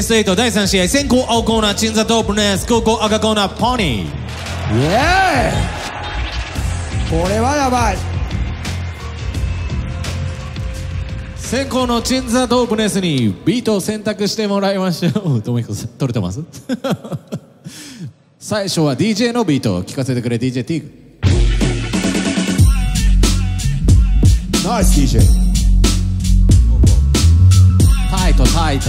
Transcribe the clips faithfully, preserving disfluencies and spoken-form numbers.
ストはちだいさん試合、先攻青コーナーチンザドープネス、後攻赤コーナーポニー。 イエーイ、これはやばい。 先攻のチンザドープネスにビートを選択してもらいましょう。ともひこさん取れてます最初は ディージェー のビートを聴かせてくれ。 ディージェー ティーグ。 ナイス ディージェー。 タイトタイト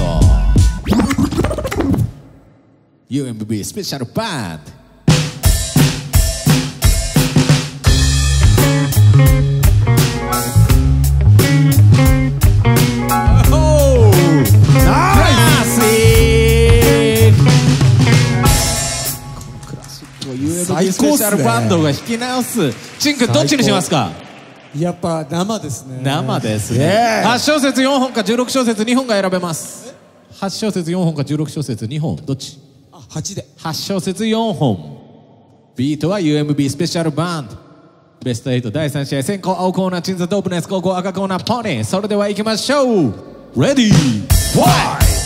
ユーエムビー スペシャルバンド。スペシャルバンドが弾き直す。チン君どっちにしますか？ やっぱ生ですね。 生ですね。はち小節よんほんかじゅうろく小節にほんが選べます。はち小節よんほんかじゅうろく小節にほん、どっち？ あ、はちで。 はち小節よんほん。ビートは ユーエムビー スペシャルバンド。ベストはちだいさん試合、先攻青コーナーチンザドープネス、後攻赤コーナーポニー。それでは行きましょう。レディーファイ。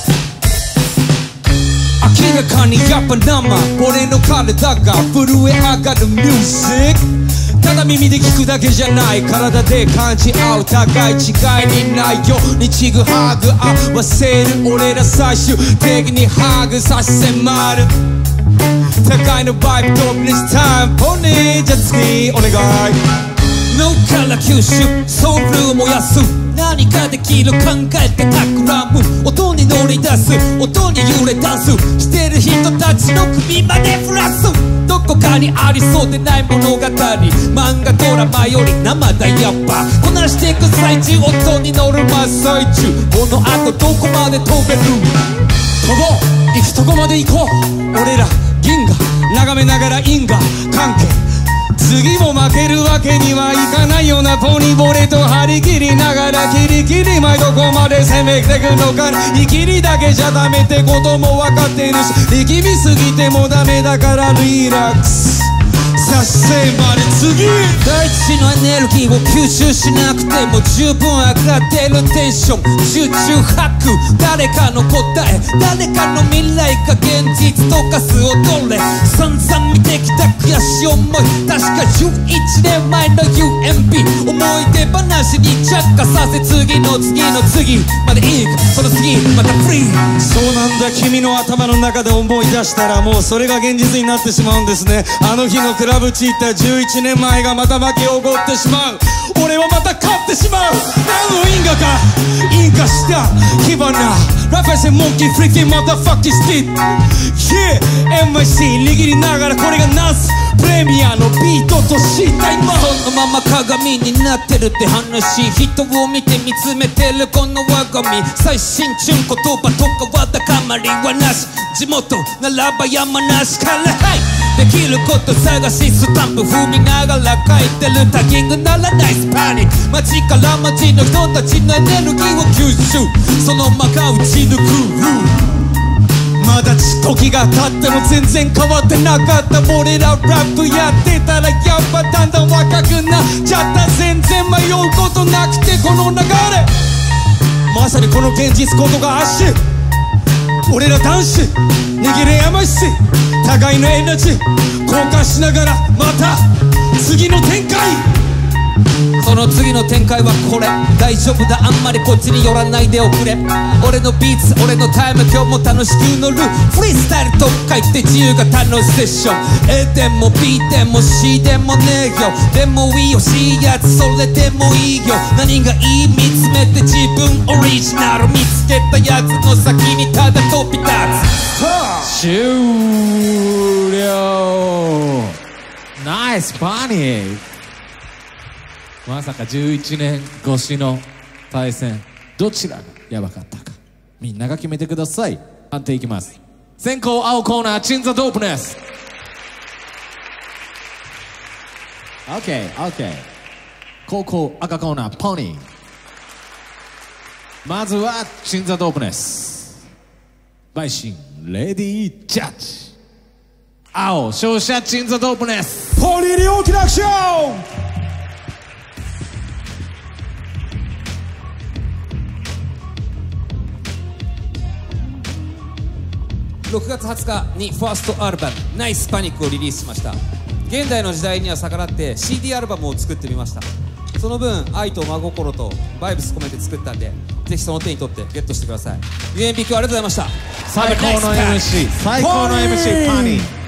明らかにやっぱ生、俺の体が震え上がるミュージック。ただ耳で聞くだけじゃない、体で感じ合う。互い違いにないようにちぐはぐ合わせる。俺ら最終的にハグさせ迫る。互いのバイブトップにスタンポニー。じゃ次お願い。脳から吸収、ソウルを燃やす。何かできる考えて企む。音に乗り出す、音に揺れダンスしてる人たちの首までフラス。どこかにありそうでない物語、漫画ドラマより生だやっぱ。こなしていく最中、音に乗る真っ最中。この後どこまで飛べる？飛ぼう、行くとこまで行こう。俺ら銀河眺めながら因果関係。次も負けるわけにはいかないよな。ポニーボレと張り切りながらキリキリ前どこまで攻めてくのか。生きりだけじゃダメってことも分かってるし、力みすぎてもダメだからリラックスさせまで次。大地のエネルギーを吸収しなくても十分上がってるテンション。集中吐く誰かの答え、誰かの未来が現実と化す踊れ。散々見てきた悔しい思い、確かじゅういちねんまえの ユーエムビー 思い出話に着火させ、次の次の次までいく。その次またフリー。そうなんだ、君の頭の中で思い出したらもうそれが現実になってしまうんですね。あの日のクラブチーターじゅういちねんまえがまた巻き起こってしまう。俺はまた勝ってしまう。何の因果か因果した火花。ラファセモンキーフリッキーマタファッキースキッ Yeah エムアイシー 握りながらこれがナスプレミアのビートとした今。そのまま鏡になってるって話。人を見て見つめてるこの我が身。最新中言葉とかわだかまりはなし。地元ならば山梨から、はい、できること探しスタンプ踏みながら書いてる。タギングならナイスパニック。街から街の人たちのエネルギーを吸収。その間が打ち抜く。まだ時が経っても全然変わってなかった。俺らラップやってたらやっぱだんだん若くなっちゃった。全然迷うことなくてこの流れ。まさにこの現実ことが足。俺ら男子握れやまし互いのエナジー交換しながらまた次の展開。その次の展開はこれ。大丈夫だあんまりこっちに寄らないでおくれ。俺のビーツ俺のタイム今日も楽しく乗る。フリースタイルと書いて自由が楽しいセッション。 A でも B でも C でもねえよ。でもいいよ C やつそれでもいいよ。何がいい見つめて自分オリジナル見つけたやつの先にただ飛び立つ。 終了。ナイスバニー。まさかじゅういちねん越しの対戦、どちらがヤバかったかみんなが決めてください。判定いきます。先攻青コーナーチンザドープネス。 OK OK。 後攻赤コーナーポニー。まずはチンザドープネス。バイシンレディージャッジ。青勝者チンザドープネス。 ポニーに大きなアクション。 ろくがつはつかにファーストアルバム「ナイスパニック」をリリースしました。現代の時代には逆らって シーディー アルバムを作ってみました。その分愛と真心とバイブス込めて作ったんで、ぜひその手に取ってゲットしてください。 ユーエムビー 今日はありがとうございました。 最高の エムシー 最高の エムシー パニー。